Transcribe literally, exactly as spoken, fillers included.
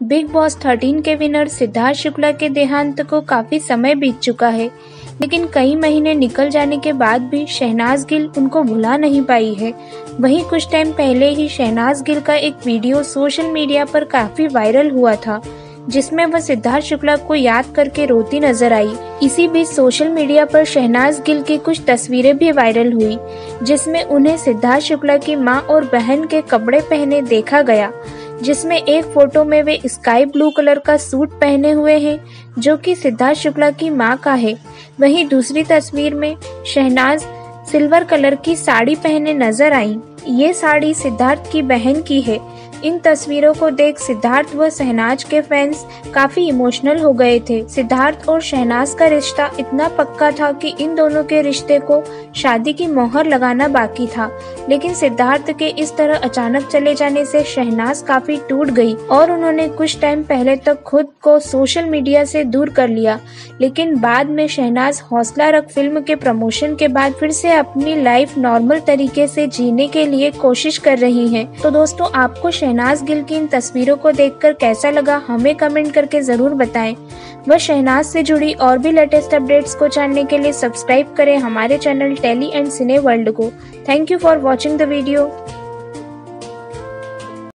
Big Boss thirteen के winner Siddharth Shukla के देहांत को काफी समय बीत चुका है, लेकिन कई महीने निकल जाने के बाद भी शहनाज गिल उनको भुला नहीं पाई है। वहीं कुछ टाइम पहले ही शहनाज गिल का एक वीडियो सोशल मीडिया पर काफी वायरल हुआ था, जिसमें वह सिद्धार्थ शुक्ला को याद करके रोती नजर आई। इसी बीच सोशल मीडिया पर शहनाज गिल की कुछ तस्वीरें भी वायरल हुई, जिसमें उन्हें सिद्धार्थ शुक्ला की मां और बहन के कपड़े पहने देखा गया, जिसमें एक फोटो में वे स्काई ब्लू कलर का सूट पहने हुए हैं, जो कि सिद्धार्थ शुक्ला की मां का है। वहीं दूसरी तस्वीर में शहनाज सिल्वर कलर की साड़ी पहने नजर आई। ये साड़ी सिद्धार्थ की बहन की है। इन तस्वीरों को देख सिद्धार्थ व शहनाज के फैंस काफी इमोशनल हो गए थे। सिद्धार्थ और शहनाज का रिश्ता इतना पक्का था कि इन दोनों के रिश्ते को शादी की मोहर लगाना बाकी था, लेकिन सिद्धार्थ के इस तरह अचानक चले जाने से शहनाज काफी टूट गई और उन्होंने कुछ टाइम पहले तक खुद को सोशल मीडिया से दूर कर लिया। लेकिन बाद में शहनाज हौसला रख फिल्म के प्रमोशन के बाद फिर से अपनी लाइफ नॉर्मल तरीके से जीने के लिए कोशिश कर रही हैं। तो दोस्तों, आपको शहनाज गिल की इन तस्वीरों को देखकर कैसा लगा, हमें कमेंट करके जरूर बताएं। वह शहनाज से जुड़ी और भी लेटेस्ट अपडेट्स को जानने के लिए सब्सक्राइब करें हमारे channel Tele and Cine World को। Thank you for watching the video.